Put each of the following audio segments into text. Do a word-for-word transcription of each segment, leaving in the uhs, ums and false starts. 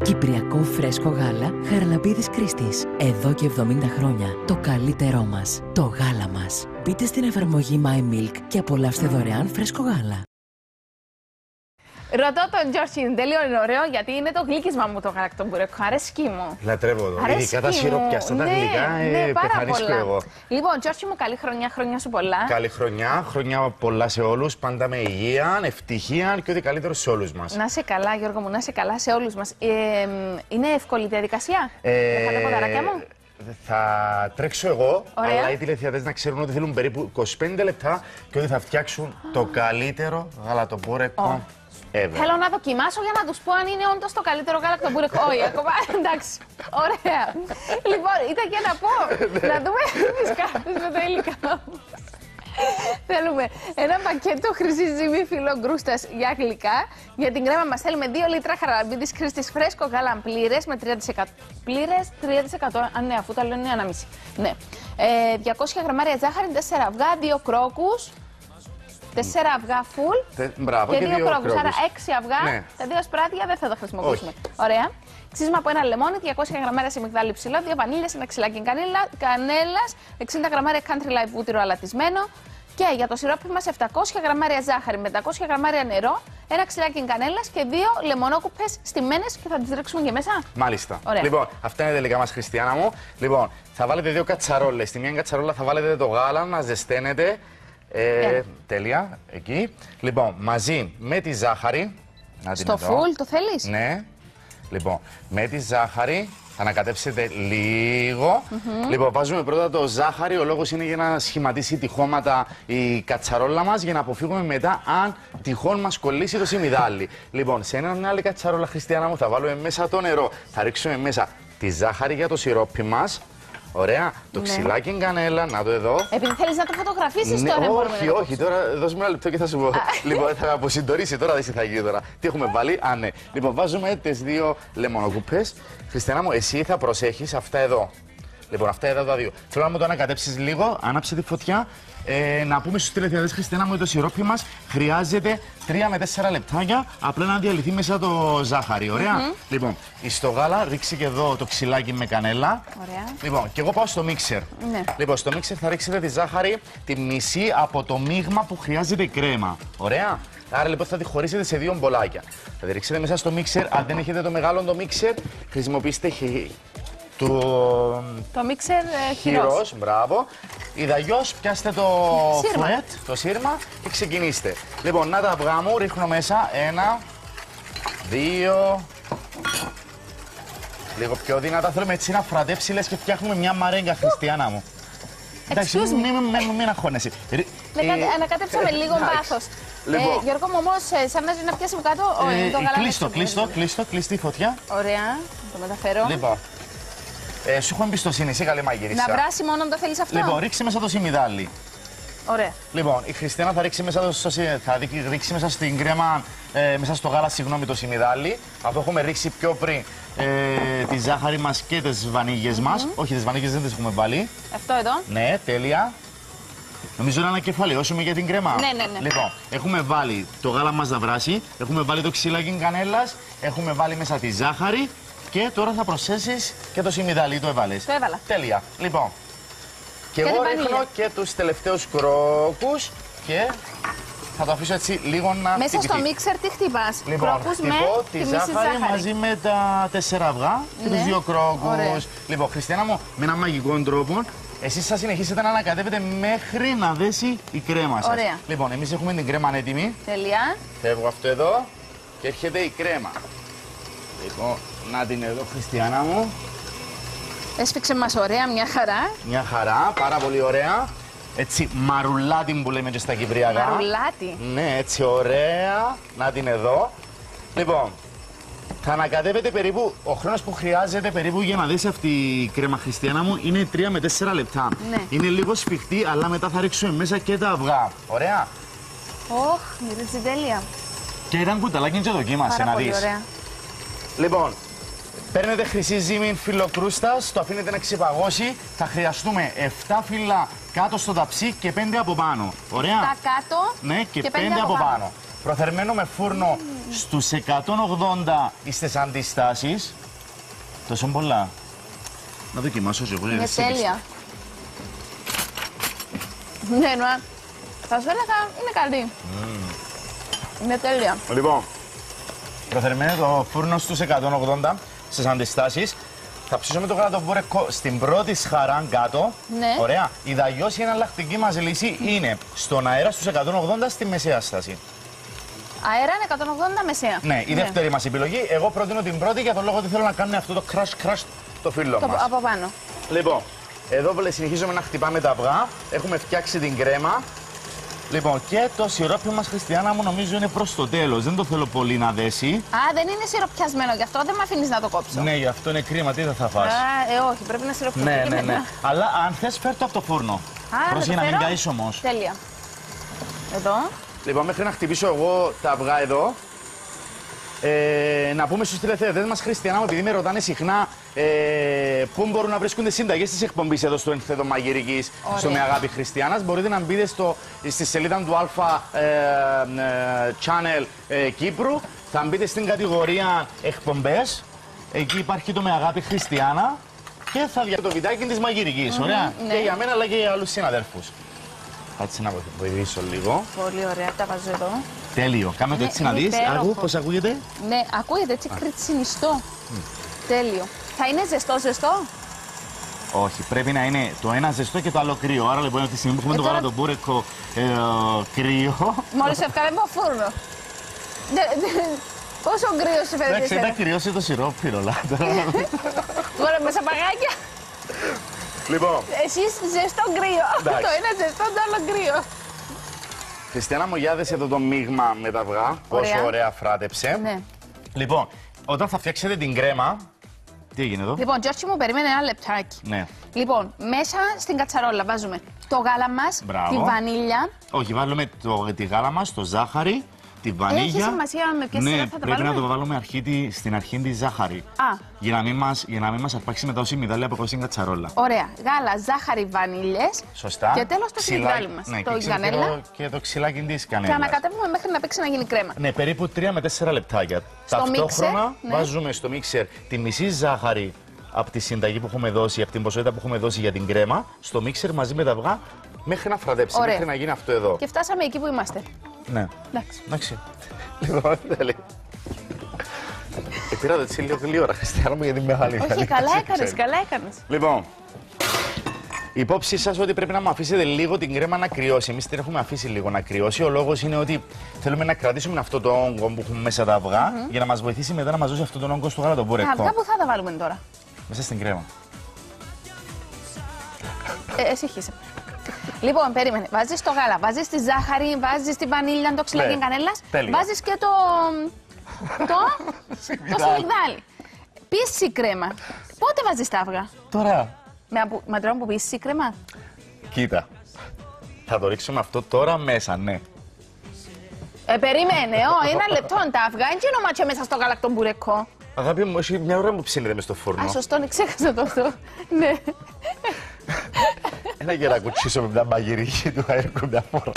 Κυπριακό φρέσκο γάλα Χαραλαμπίδης Κρίστης. Εδώ και εβδομήντα χρόνια. Το καλύτερό μας. Το γάλα μας. Μπείτε στην εφαρμογή MyMilk και απολαύστε δωρεάν φρέσκο γάλα. Ρωτώ τον Γιώργη, είναι τέλειο ωραίο γιατί είναι το γλύκισμα μου το γαλακτομπούρεκο. Αρέσκει μου. Λατρεύω το. Ειδικά τα σιροπιαστά, τα ναι, γλυκά, ναι, ε, πεθανίσκω εγώ. Λοιπόν, Γιώργη μου, καλή χρονιά, χρόνια σου πολλά. Καλή χρονιά, χρόνια πολλά σε όλους. Πάντα με υγεία, ευτυχία και ό,τι καλύτερο σε όλους μας. Να είσαι καλά, Γιώργο μου, να είσαι καλά σε όλους μας. Ε, είναι εύκολη η διαδικασία. Ε, Δεν θα ποδαράκια μου. Θα τρέξω εγώ, ωραία, αλλά οι τηλεθεατές να ξέρουν ότι θέλουν περίπου είκοσι πέντε λεπτά και ότι θα φτιάξουν oh. το καλύτερο γαλατομπούρεκο. Oh. Ever. Θέλω να δοκιμάσω για να τους πω αν είναι όντως το καλύτερο γαλακτομπούρεκο. Όχι, ακόμα εντάξει. Ωραία. Λοιπόν, ήταν και να πω, να δούμε τις κάρτες με τα υλικά. Θέλουμε ένα πακέτο χρυσή ζύμη φιλογκρούστας για γλυκά. Για την κρέμα μας θέλουμε δύο λίτρα Χαραλαμπίδης Κρίστης φρέσκο γάλα πλήρες με τρία τοις εκατό. Πλήρες τρία τοις εκατό. Α, ναι, αφού τα λένε είναι ένα μισή. Ναι. Ε, διακόσια γραμμάρια ζάχαρη, τέσσερα αυγά, δύο κρόκους. Τέσσερα αυγά full Τε, μπράβο, και, και δύο, δύο κρόκους. κρόκους. Άρα έξι αυγά. Ναι. Τα δύο σπράτια δεν θα τα χρησιμοποιήσουμε. Όχι. Ωραία. Ξύσμα από ένα λεμόνι, διακόσια γραμμάρια σε μυγδάλι ψηλό, δύο βανίλιες, ένα ξυλάκι κανέλας, εξήντα γραμμάρια country life βούτυρο αλατισμένο. Και για το σιρόπι μας επτακόσια γραμμάρια ζάχαρη με πεντακόσια γραμμάρια νερό, ένα ξυλάκι κανέλας και δύο λεμονόκουπες στιμμένες και θα τις ρίξουμε και μέσα. Μάλιστα. Ωραία. Λοιπόν, αυτά είναι τα υλικά μας, Χριστιανά μου. Λοιπόν, θα βάλετε δύο κατσαρόλες. Στη μία κατσαρόλα θα βάλετε το γάλα να ζεσταίνετε. Ε, τέλεια, εκεί. Λοιπόν, μαζί με τη ζάχαρη. Να στο φουλ το θέλεις? Ναι. Λοιπόν, με τη ζάχαρη θα ανακατέψετε λίγο. Mm-hmm. Λοιπόν, βάζουμε πρώτα το ζάχαρη. Ο λόγος είναι για να σχηματίσει τυχώματα η κατσαρόλα μας, για να αποφύγουμε μετά αν τυχόν μας κολλήσει το σιμιδάλι. Λοιπόν, σε έναν άλλη κατσαρόλα, Χριστιανά μου, θα βάλουμε μέσα το νερό. Θα ρίξουμε μέσα τη ζάχαρη για το σιρόπι μας. Ωραία, το ναι. ξυλάκι κανέλα, να το εδώ. Επειδή θέλεις να το φωτογραφίσεις ναι, τώρα, όχι, όχι, τώρα δώσουμε ένα λεπτό και θα σου πω. Λοιπόν, θα αποσυντορήσει τώρα, δεν θα γίνει τώρα. Τι έχουμε βάλει, α ναι. Λοιπόν, βάζουμε τις δύο λεμονοκούπες. Χριστιανά μου, εσύ θα προσέχεις αυτά εδώ. Λοιπόν, αυτά εδώ τα δύο. Θέλω να μου το ανακατέψεις λίγο, άναψε τη φωτιά. Ε, να πούμε στους τηλεθεατές, Χριστιανά μου, ότι το σιρόπι μας χρειάζεται τρία με τέσσερα λεπτάκια απλά να διαλυθεί μέσα το ζάχαρη. Ωραία. Mm-hmm. Λοιπόν, στο γάλα ρίξει και εδώ το ξυλάκι με κανέλα. Ωραία. Λοιπόν, και εγώ πάω στο μίξερ. Ναι. Λοιπόν, στο μίξερ θα ρίξετε τη ζάχαρη τη μισή από το μείγμα που χρειάζεται η κρέμα. Ωραία. Άρα λοιπόν θα τη χωρίσετε σε δύο μπολάκια. Θα τη ρίξετε μέσα στο μίξερ. Αν δεν έχετε το μεγάλο το μίξερ, χρησιμοποιήστε το, το μίξερ ε, χειρός, μπράβο. Ιδαλλιώς πιάστε το φουέτ, το σύρμα και ξεκινήστε. Λοιπόν, να τα αυγά μου ρίχνω μέσα. Ένα, δύο. Λίγο πιο δυνατά. Θέλουμε έτσι να φραντεύσει, λες και φτιάχνουμε μια μαρέγκα, Χριστιανά μου. Εντάξει, μην μη, μη, μη αγχώνεσαι. Ε, ανακατέψαμε λίγο βάθος. Λοιπόν. Ε, Γιώργο μου, όμως, σαν να ζει να πιάσει κάτω ε, το γαλάζιο. Κλείστο, κλείστο, κλείστο, κλείστο η φωτιά. Ωραία, το μεταφέρω. Λοιπόν, ε, σου έχω εμπιστοσύνη, είσαι καλή μαγείρισα. Να βράσει μόνο αν το θέλεις αυτό. Λοιπόν, ρίξει μέσα το σιμιδάλι. Ωραία. Λοιπόν, η Χριστιανά θα ρίξει μέσα, το, θα ρίξει μέσα στην κρέμα, ε, μέσα στο γάλα, συγγνώμη, το σιμιδάλι. Αυτό έχουμε ρίξει πιο πριν ε, τη ζάχαρη μας και τις βανίγιες μας. Mm-hmm. Όχι, τις βανίγιες δεν τις έχουμε βάλει. Αυτό εδώ. Ναι, τέλεια. Νομίζω να ανακεφαλαιώσουμε για την κρέμα. Ναι, ναι, ναι. Λοιπόν, έχουμε βάλει το γάλα μας να βράσει, έχουμε βάλει το ξυλάκι κανέλας, έχουμε βάλει μέσα τη ζάχαρη και τώρα θα προσθέσεις και το σιμιδάλι. Το έβαλες. Το έβαλα. Τέλεια. Λοιπόν, και, και εγώ ρίχνω και τους τελευταίους κρόκους και θα το αφήσω έτσι λίγο να μέσα χτυπηθεί. στο μίξερ τι χτυπάς? Λοιπόν, κρόκους με τη, τη ζάχαρη, ζάχαρη μαζί με τα τέσσερα αυγά και ναι. τους δύο κρόκους. Ωραία. Λοιπόν, Χριστιανά μου, με έναν μαγικό τρόπο, εσείς θα συνεχίσετε να ανακατεύετε μέχρι να δέσει η κρέμα σας. Ωραία. Λοιπόν, εμείς έχουμε την κρέμα έτοιμη. Τέλεια. Φεύγω αυτό εδώ και έρχεται η κρέμα. Λοιπόν, να την εδώ, Χριστιανά μου. Έσφιξε μας ωραία, μια χαρά. Μια χαρά, πάρα πολύ ωραία. Έτσι, μαρουλάτι που λέμε και στα κυπριακά. Μαρουλάτι. Ναι, έτσι ωραία. Να την εδώ. Λοιπόν, θα ανακατεύετε περίπου, ο χρόνος που χρειάζεται περίπου για να δέσει αυτή η κρέμα, Χριστιανά μου, είναι τρία με τέσσερα λεπτά. Ναι. Είναι λίγο σφιχτή, αλλά μετά θα ρίξουμε μέσα και τα αυγά. Ωραία. Ωχ, μυρίζει τέλεια. Και ήταν κουταλάκι και δοκίμασε να δεις. Ωραία. Λοιπόν, παίρνετε χρυσή ζύμη φιλοκρούστας, το αφήνετε να ξεπαγώσει. Θα χρειαστούμε επτά φύλλα κάτω στο ταψί και πέντε από πάνω. Ωραία. Τα κάτω ναι, και, και πέντε, πέντε από πάνω. πάνω. Προθερμαίνω με φούρνο mm. στους εκατόν ογδόντα στις αντιστάσεις. Τόσο πολλά. Να δοκιμάσω και εγώ. Είναι τέλεια. Ναι, ναι. Θα σου έλεγα είναι καλή. Mm. Είναι τέλεια. Λοιπόν, προθερμαίνω το φούρνο στους εκατόν ογδόντα στις αντιστάσεις. Θα ψήσω με το γαλατομπούρεκο στην πρώτη σχαρά κάτω. Ναι. Ωραία. Η δαγιώς η εναλλακτική μας λύση είναι στον αέρα στους εκατόν ογδόντα στη μεσαία στάση. Αέρα είναι εκατόν ογδόντα μεσαία. Ναι, η ναι. δεύτερη μας επιλογή. Εγώ προτείνω την πρώτη για τον λόγο ότι θέλω να κάνουμε αυτό το crash crash το φύλλο το, μας. Από πάνω. Λοιπόν, εδώ συνεχίζουμε να χτυπάμε τα αυγά. Έχουμε φτιάξει την κρέμα. Λοιπόν, και το σιρόπι μας, Χριστιανά μου, νομίζω είναι προς το τέλος. Δεν το θέλω πολύ να δέσει. Α, δεν είναι σιροπιασμένο, γι' αυτό δεν με αφήνεις να το κόψω. Ναι, γι' αυτό είναι κρίμα. Τι δεν θα φας. Α, ε, όχι, πρέπει να σιροπιαστεί. Ναι, ναι, ναι. Αλλά αν θες, φέρ' το από το φούρνο. Πρόσεχε να μην καείς όμως. Τέλεια. Εδώ. Λοιπόν, μέχρι να χτυπήσω εγώ τα αυγά εδώ, ε, να πούμε στους τηλεθεατές μας, Χριστιανά μου, επειδή με ρωτάνε συχνά ε, πού μπορούν να βρίσκονται συνταγές της εκπομπής εδώ στο Ενθέδο Μαγειρικής, στο Με Αγάπη Χριστιανάς, μπορείτε να μπείτε στο, στη σελίδα του Αλφα ε, ε, Channel ε, Κύπρου, θα μπείτε στην κατηγορία εκπομπές, εκεί υπάρχει το Με Αγάπη Χριστιανά και θα διαβάσετε το βιντεάκι της Μαγειρικής, mm-hmm, ωραία, ναι. Και για μένα αλλά και για άλλους συναδέλφους. Κάτσε να βοηθήσω λίγο. Πολύ ωραία, τα βάζω εδώ. Τέλειο. Κάμε το έτσι να δεις. Άκου πώς ακούγεται. Ναι, ακούγεται έτσι κριτσινιστό. Mm. Τέλειο. Θα είναι ζεστό, ζεστό. Όχι, πρέπει να είναι το ένα ζεστό και το άλλο κρύο. Άρα λοιπόν, τη στιγμή που έχουμε ε, το τώρα... γαλατομπούρεκο ε, κρύο. Μόλις έφτανε από φούρνο. Πόσο κρύο σου φαίνεται. Εντάξει, θα κρυώσει το σιρόπι, ρολά. Τώρα με σαπαγάκια. Λοιπόν. Εσείς ζεστό κρύο. Το ένα ζεστό, το άλλο κρύο. Χριστιανά μου, για δες εδώ το μείγμα με τα αυγά. Πόσο ωραία φράτεψε. Ναι. Λοιπόν, όταν θα φτιάξετε την κρέμα. Τι έγινε εδώ. Λοιπόν, Γιώργη μου, περίμενε ένα λεπτάκι. Ναι. Λοιπόν, μέσα στην κατσαρόλα βάζουμε το γάλα μας, τη βανίλια. Όχι, βάλουμε το, τη γάλα μας, το ζάχαρη, τη βανίλια. Έχει σημασία με ποιες ναι, σειρά θα τα πρέπει βάλουμε. να το βάλουμε αρχή, στην αρχή τη ζάχαρη. Α. Για να μην μας, για να μην μας αρπάξει μετά όση μυδάλια από στην κατσαρόλα. Ωραία. Γάλα, ζάχαρη, βανίλιες. Σωστά. Και τέλος το ξυλάκι μας. Ναι, το και, κανέλα. Και το ξυλάκι της κανέλας. Και ανακατεύουμε μέχρι να παίξει να γίνει κρέμα. Ναι, περίπου τρία με τέσσερα λεπτάκια. Στο Ταυτόχρονα μίξερ, ναι. βάζουμε στο μίξερ τη μισή ζάχαρη από τη συνταγή που έχουμε δώσει, από την ποσότητα που έχουμε δώσει για την κρέμα, στο μίξερ μαζί με τα αυγά μέχρι να φραδέψει, ωραία. Μέχρι να γίνει αυτό εδώ. Και φτάσαμε εκεί που είμαστε. Ναι. Εντάξει. Εντάξει. Λοιπόν, τέλει. Πήρα το έτσι λίγο γλύωρα, Χριστιανά μου, γιατί είναι μεγάλη. Όχι, καλά έκανες, καλά έκανες. Λοιπόν, υπόψη σας ότι πρέπει να μου αφήσετε λίγο την κρέμα να κρυώσει. Εμείς την έχουμε αφήσει λίγο να κρυώσει. Ο λόγος είναι ότι θέλουμε να κρατήσουμε αυτό το όγκο που έχουμε μέσα τα αυγά mm-hmm. για να μας βοηθήσει μετά να μας δώσει αυτό τον όγκο στο γαλατομπούρεκο. Τα αυγά που θα τα βάλουμε τώρα. Μέσα στην κρέμα. Ε, εσύ χύσε. Λοιπόν, περίμενε. Βάζεις το γάλα, βάζεις τη ζάχαρη, βάζεις τη βανίλια, το ξυλάκι κανέλας. Βάζεις και το. το. το σμιγδάλι. Πίση κρέμα. Πότε βάζεις τα αυγά. Τώρα. Με ματρών που πίση κρέμα. Κοίτα. Θα το ρίξουμε αυτό τώρα μέσα, ναι. Ε, περίμενε, ω, ένα λεπτό τα αυγά. Δεν γίνω μάτια μέσα στο γαλακτομπουρεκό. Αγάπη μου, όχι μια ώρα που ψήνεται μες στο φούρνο. Α, σωστό, ναι, ξέχασα το αυτό. Ναι. Ένα για να κουτσίσω με μια μαγειρική του αέρκου μια φορά.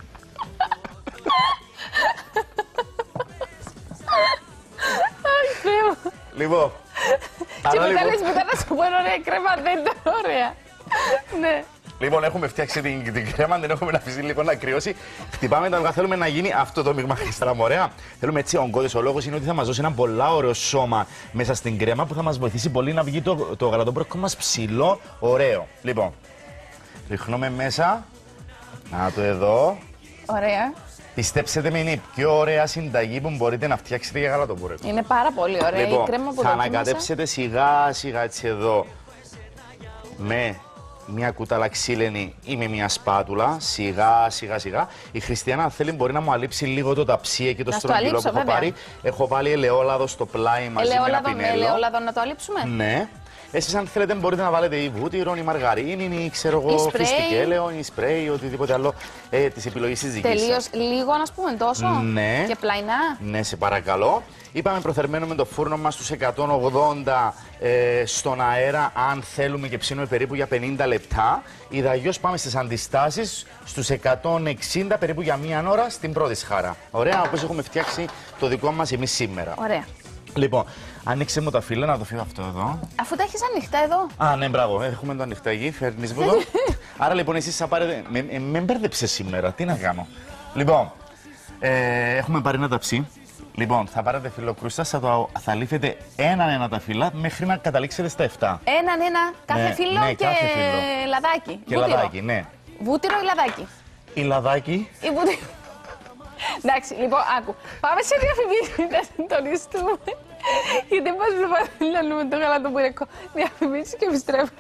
Αχ, Θεέ μου. Λοιπόν. Και μετά λες μετά να σου πω ωραία κρέμα, δεν είναι ωραία. Ναι. Λοιπόν, έχουμε φτιάξει την, την κρέμα, την έχουμε αφήσει λίγο να κρυώσει. Χτυπάμε τα αυγά, θέλουμε να γίνει αυτό το μείγμα, Χριστιανά μου, ωραία. Θέλουμε έτσι ογκώδες. Ο λόγος είναι ότι θα μας δώσει ένα πολλά ωραίο σώμα μέσα στην κρέμα που θα μας βοηθήσει πολύ να βγει το, το γαλατομπούρεκο μας ψηλό, ωραίο. Λοιπόν, ρίχνουμε μέσα. Να το εδώ. Ωραία. Πιστέψτε με, είναι η πιο ωραία συνταγή που μπορείτε να φτιάξετε για γαλατομπούρεκο. Είναι πάρα πολύ ωραία. Λοιπόν, η κρέμα που θα ανακατέψετε σιγά σιγά έτσι εδώ με μια κουτάλα ξύλινη ή με μια σπάτουλα, σιγά σιγά σιγά. Η Χριστιανά, αν θέλει, μπορεί να μου αλείψει λίγο το ταψί και το στρογγυλό που έχω πάρει. Έχω βάλει ελαιόλαδο στο πλάι μαζί ελαιόλαδο, με ένα πινέλο. Με ελαιόλαδο να το αλείψουμε. Ναι. Εσείς αν θέλετε μπορείτε να βάλετε ή βούτυρο, ή μαργαρίνη, ή ξέρω εγώ, φυστική έλαιο, ή σπρέι, οτιδήποτε άλλο ε, της επιλογής της δικής σας. Τελείως λίγο, να πούμε τόσο. Ναι. Και πλαϊνά. Ναι, σε παρακαλώ. Είπαμε προθερμαίνουμε το φούρνο μας στους εκατόν ογδόντα ε, στον αέρα, αν θέλουμε, και ψήνουμε περίπου για πενήντα λεπτά. Ιδαλλιώς πάμε στις αντιστάσεις στους εκατόν εξήντα περίπου για μία ώρα στην πρώτη σχάρα. Ωραία, όπως έχουμε φτιάξει το δικό μας εμείς σήμερα. Ωραία. Λοιπόν, ανοίξε μου τα φύλλα, να το φύλλω αυτό εδώ. Αφού τα έχεις ανοιχτά εδώ. Α, ναι, μπράβο, έχουμε το ανοιχτά εκεί, φέρνεις μου το. Άρα λοιπόν εσείς θα πάρετε, με, με, με μπέρδεψε σήμερα, τι να κάνω. Λοιπόν, ε, έχουμε πάρει ένα ταψί. Λοιπόν, θα πάρετε φυλλοκρούστα, θα, το, θα λύθετε έναν ένα τα φύλλα μέχρι να καταλήξετε στα εφτά. Έναν ένα, κάθε Ναι, φύλλο ναι, και κάθε φύλλο. λαδάκι. Και Βούτυρο. λαδάκι, ναι. Βούτυρο ή λαδάκι. Η λαδάκι. Ή βούτυρο. Εντάξει, λοιπόν, άκου. Πάμε σε διαφημίσεις να συντονιστούμε. Γιατί μας προπαραλύνουμε το γαλατομπουρεκό. Διαφημίσεις και επιστρέφουμε.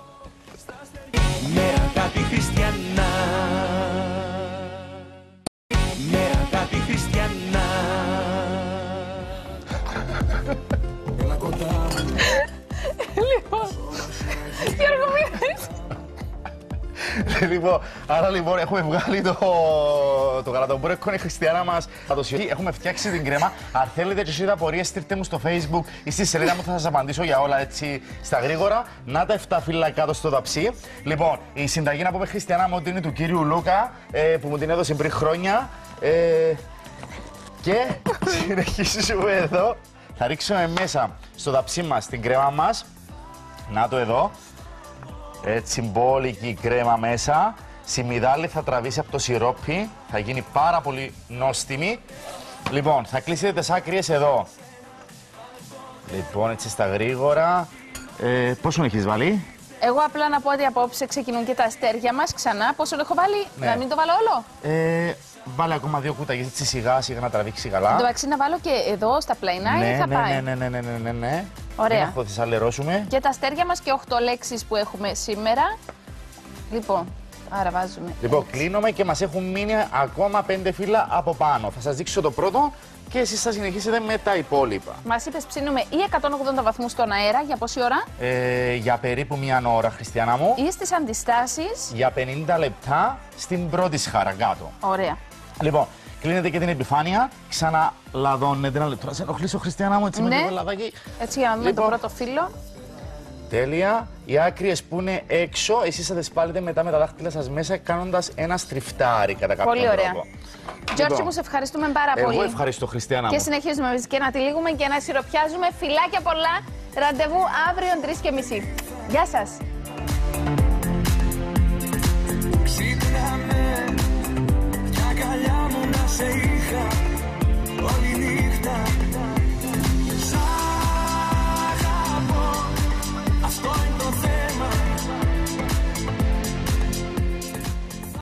Με αγάπη χριστιανά. Με αγάπη χριστιανά. Λοιπόν, Γιώργο, μείνες. Λοιπόν, άρα λοιπόν έχουμε βγάλει το, το γαλατομπούρεκο, είναι η χριστιανά μας. Θα το σιωθεί. Έχουμε φτιάξει την κρέμα. Αν θέλετε και εσείς απορίες, στείλτε μου στο Facebook ή στη σελίδα μου, θα σας απαντήσω για όλα έτσι στα γρήγορα. Να τα εφτά φύλλα κάτω στο ταψί. Λοιπόν, η συνταγή να πούμε χριστιανά μου ότι είναι του κύριου Λούκα, ε, που μου την έδωσε πριν χρόνια. Ε, και συνεχίζουμε εδώ. Θα ρίξουμε μέσα στο ταψί μας την κρέμα μας. Να το εδώ. Έτσι μπόλικη κρέμα μέσα. Σιμιδάλη θα τραβήσει από το σιρόπι. Θα γίνει πάρα πολύ νόστιμη. Λοιπόν, θα κλείσετε τις άκριες εδώ. Λοιπόν, έτσι στα γρήγορα. Ε, πόσο έχεις βάλει? Εγώ απλά να πω ότι απόψε ξεκινούν και τα αστέρια μας ξανά. Πόσο έχω βάλει, Ναι. να μην το βάλω όλο. Ε, βάλε ακόμα δύο κουταγιές έτσι σιγά σιγά να τραβήξει καλά. Το μεταξύ να βάλω και εδώ στα πλαϊνά ναι, ή θα ναι, πάει. ναι, ναι, ναι, ναι, ναι, ναι. Ωραία. Μην θα αλερώσουμε. Και τα αστέρια μας και οκτώ λέξεις που έχουμε σήμερα. Λοιπόν, άρα βάζουμε. Λοιπόν, κλείνουμε και μας έχουν μείνει ακόμα πέντε φύλλα από πάνω. Θα σας δείξω το πρώτο και εσείς θα συνεχίσετε με τα υπόλοιπα. Μας είπες ψήνουμε ή εκατόν ογδόντα βαθμούς στον αέρα για πόση ώρα Ε, για περίπου μία ώρα, Χριστιανά μου. ή στις αντιστάσεις. Για πενήντα λεπτά στην πρώτη σχάρα κάτω. Ωραία. Λοιπόν, κλείνετε και την επιφάνεια, ξαναλαδώνετε ένα λεπτό. Να σε ενοχλήσω, Χριστιανά μου, έτσι Ναι. με το λαδάκι. Έτσι για να δούμε Λοιπόν. το πρώτο φύλλο. Τέλεια. Οι άκριες που είναι έξω, εσείς θα τις πάλετε μετά με τα δάχτυλα σας μέσα, κάνοντας ένα στριφτάρι κατά κάποιον Πολύ ωραία. τρόπο. Γιώργη, Λοιπόν, μου σε ευχαριστούμε πάρα πολύ. Εγώ ευχαριστώ, Χριστιανά Και μου. συνεχίζουμε εμείς και να τυλίγουμε και να σιροπιάζουμε. Φιλάκια πολλά. Ραντεβού αύριο τρεις και μισή. Γεια σας.